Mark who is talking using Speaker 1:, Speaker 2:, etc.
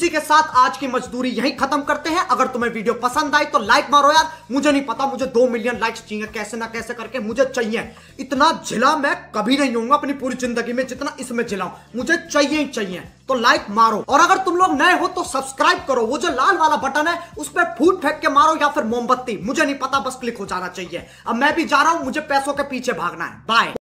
Speaker 1: इसी के साथ आज की मजदूरी यहीं खत्म करते हैं। अगर तुम्हें वीडियो पसंद आई तो लाइक मारो यार। मुझे नहीं पता, मुझे 2 मिलियन लाइक्स चाहिए, कैसे ना कैसे करके मुझे चाहिए। इतना झिला मैं कभी नहीं होऊंगा अपनी पूरी जिंदगी में जितना इसमें झिलाऊं, मुझे चाहिए ही चाहिए। तो लाइक मारो, और अगर तुम लोग नए हो तो सब्सक्राइब करो। वो जो लाल वाला बटन है उस पर फूट फेंक के मारो या फिर मोमबत्ती, मुझे नहीं पता, बस क्लिक हो जाना चाहिए। अब मैं भी जा रहा हूं, मुझे पैसों के पीछे भागना है। बाय।